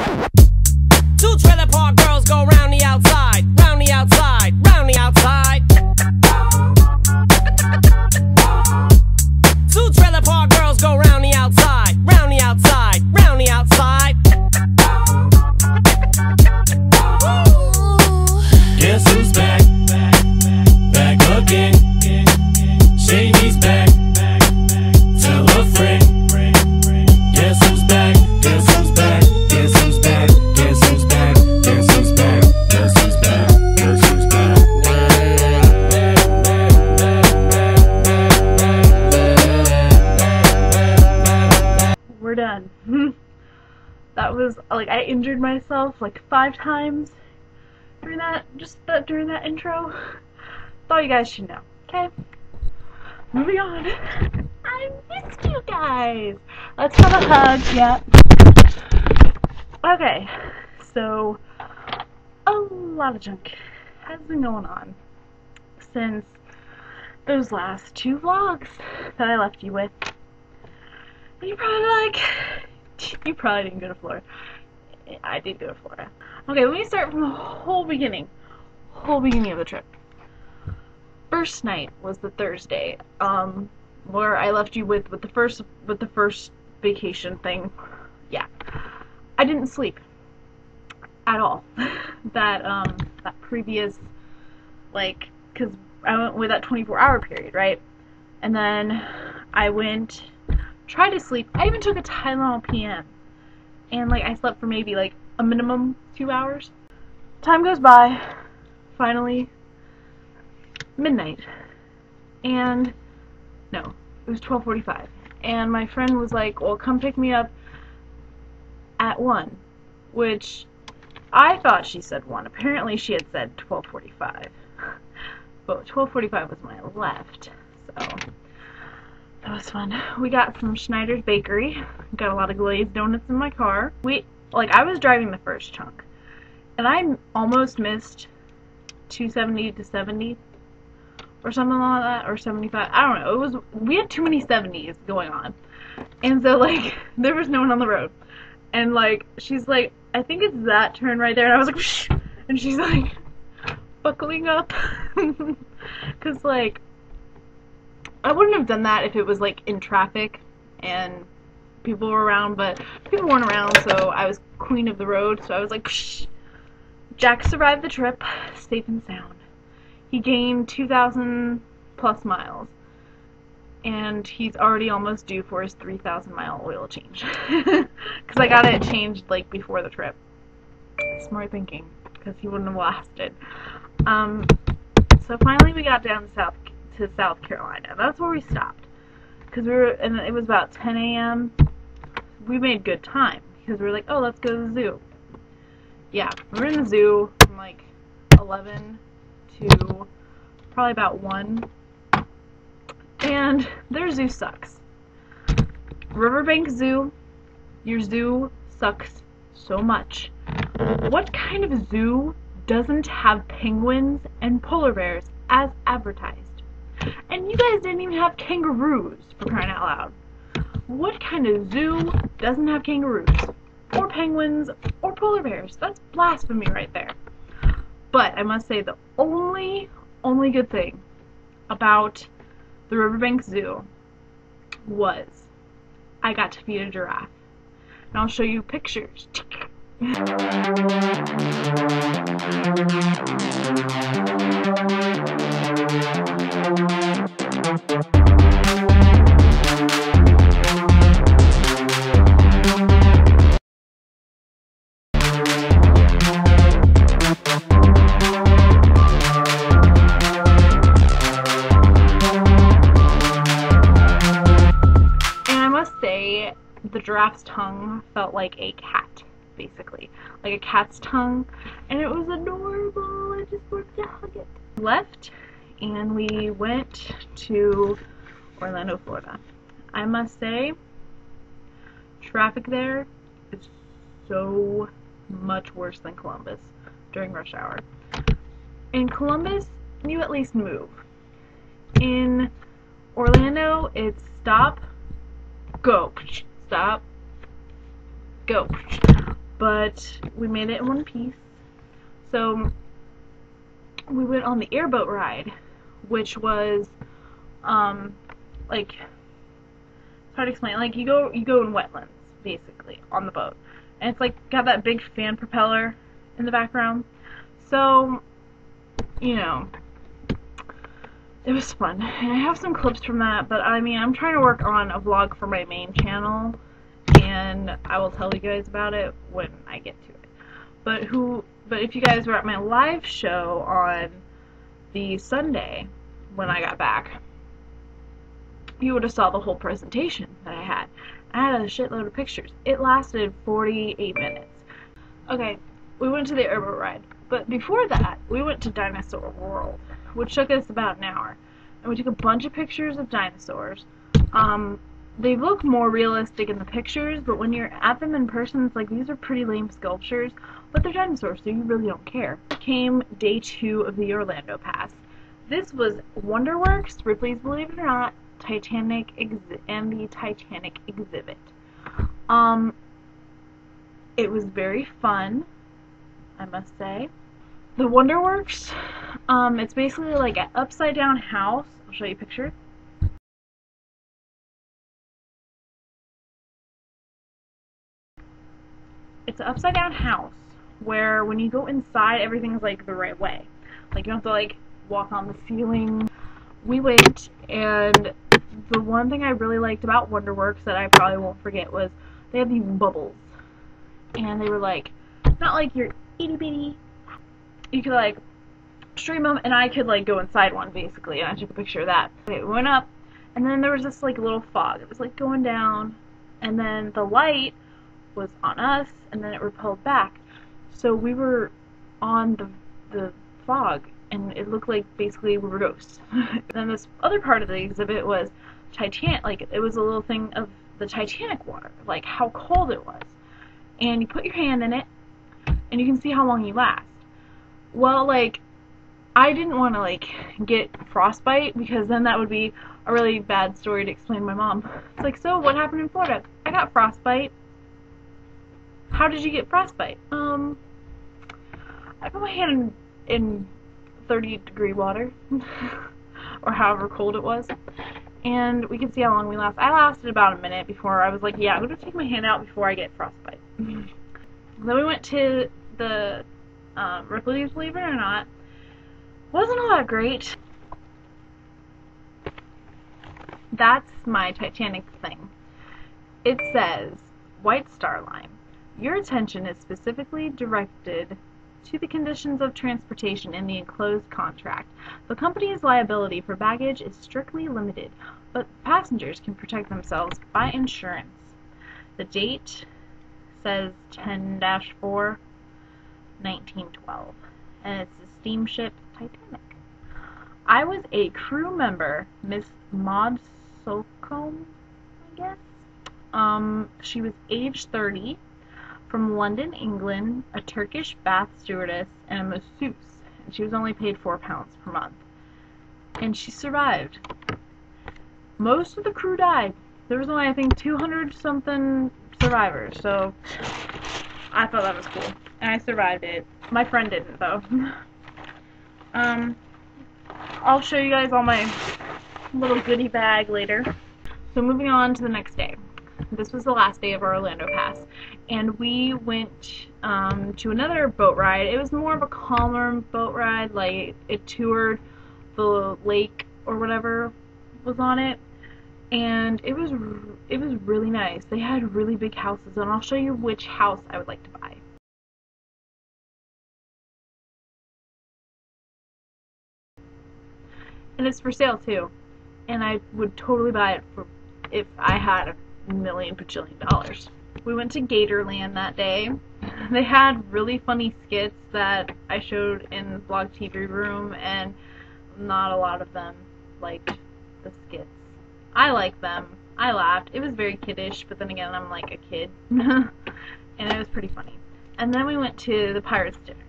Two trailer park girls go round the outside, round the outside, round the outside. Two trailer park girls go round the outside, round the outside, round the outside. Guess who's back? Back again. Shady's back. Tell a friend. Guess who's back? Guess who's back? Guess who's back? Guess who's back? Guess who's back? Guess who's back? Guess who's back? We're done. That was like, I injured myself like 5 times during that intro. Thought you guys should know. Okay, moving on. I missed you guys. Let's have a hug. Yeah. Okay, so a lot of junk has been going on since those last 2 vlogs that I left you with. And you're probably like, you probably didn't go to Florida. I did go to Florida. Okay, let me start from the whole beginning of the trip. First night was the Thursday, where I left you with the first vacation thing. Yeah, I didn't sleep at all. that previous, like, cause I went with that 24-hour period, right? And then I tried to sleep. I even took a Tylenol PM, and like I slept for maybe like a minimum 2 hours. Time goes by. Finally, midnight, and no, it was 12:45, and my friend was like, well, come pick me up at 1, which I thought she said 1. Apparently she had said 12:45, but 12:45 was when I left, so that was fun. We got from Schneider's Bakery, got a lot of glazed donuts in my car. I was driving the first chunk, and I almost missed 270 to 70 or something like that, or 75. I don't know. We had too many 70s going on, and so like there was no one on the road, and like she's like, I think it's that turn right there, and I was like, shh, and she's like buckling up, because like I wouldn't have done that if it was like in traffic and people were around, but people weren't around, so I was queen of the road, so I was like, shh. Jack survived the trip, safe and sound. He gained 2,000 plus miles, and he's already almost due for his 3,000-mile oil change. Because I got it changed like before the trip. Smart thinking, because he wouldn't have lasted. So finally we got down to South Carolina. That's where we stopped, because and it was about 10 a.m. We made good time because we were like, oh, let's go to the zoo. Yeah, we were in the zoo from like 11 to probably about 1, and their zoo sucks. Riverbank Zoo, your zoo sucks so much. What kind of zoo doesn't have penguins and polar bears as advertised? And you guys didn't even have kangaroos, for crying out loud. What kind of zoo doesn't have kangaroos? Or penguins, or polar bears? That's blasphemy right there. But I must say, the only good thing about the Riverbank Zoo was I got to feed a giraffe. And I'll show you pictures. The giraffe's tongue felt like a cat, basically. Like a cat's tongue, and it was adorable. I just wanted to hug it. Left, and we went to Orlando, Florida. I must say, traffic there is so much worse than Columbus during rush hour. In Columbus, you at least move. In Orlando, it's stop, go, stop, go. but we made it in one piece. So we went on the airboat ride, which was like, it's hard to explain. Like, you go in wetlands basically on the boat, and it's like got that big fan propeller in the background. So, you know, it was fun, and I have some clips from that, but I mean, I'm trying to work on a vlog for my main channel, and I will tell you guys about it when I get to it. But if you guys were at my live show on the Sunday when I got back, you would have saw the whole presentation that I had. I had a shitload of pictures. It lasted 48 minutes. Okay, we went to the airboat ride, but before that, we went to Dinosaur World, which took us about an hour, and we took a bunch of pictures of dinosaurs. They look more realistic in the pictures, but when you're at them in person, it's like, these are pretty lame sculptures, but they're dinosaurs, so you really don't care. Came day 2 of the Orlando Pass. This was Wonderworks, Ripley's Believe It or Not, Titanic and the Titanic exhibit. It was very fun, I must say. The Wonderworks, it's basically like an upside down house. I'll show you a picture. It's an upside down house where when you go inside, everything's like the right way. Like, you don't have to like walk on the ceiling. We went, and the one thing I really liked about Wonderworks that I probably won't forget was they had these bubbles. And they were like, not like your itty bitty. You could like stream them, and I could like go inside one basically, and I took a picture of that. Okay, we went up, and then there was this like little fog. It was like going down, and then the light was on us, and then it repelled back. So we were on the fog, and it looked like basically we were ghosts. Then this other part of the exhibit was Titanic. Like, it was a little thing of the Titanic water, like how cold it was. And you put your hand in it, and you can see how long you last. Well, like, I didn't want to like get frostbite, because then that would be a really bad story to explain to my mom. It's like, so what happened in Florida? I got frostbite. How did you get frostbite? I put my hand in 30-degree water, or however cold it was, and we can see how long we last. I lasted about a minute before I was like, yeah, I'm going to take my hand out before I get frostbite. Then we went to the Ripley's Believe It or Not. Wasn't all that great. That's my Titanic thing. It says, White Star Line, your attention is specifically directed to the conditions of transportation in the enclosed contract. The company's liability for baggage is strictly limited, but passengers can protect themselves by insurance. The date says 10-4, 1912, and it's the steamship Titanic. I was a crew member, Miss Maud Solcombe, I guess. She was age 30, from London, England, a Turkish bath stewardess, and a masseuse, and she was only paid £4 per month. And she survived. Most of the crew died. There was only, I think, 200-something survivors, so I thought that was cool. And I survived it. My friend didn't, though. I'll show you guys all my little goodie bag later. So moving on to the next day. This was the last day of our Orlando Pass, and we went to another boat ride. It was more of a calmer boat ride, like it toured the lake or whatever was on it, and it was really nice. They had really big houses, and I'll show you which house I would like to buy. And it's for sale too, and I would totally buy it if I had $1 million bajillion dollars. We went to Gatorland that day. They had really funny skits that I showed in Vlog TV Room, and not a lot of them liked the skits. I liked them. I laughed. It was very kiddish, but then again, I'm like a kid. And it was pretty funny. And then we went to the Pirates dinner.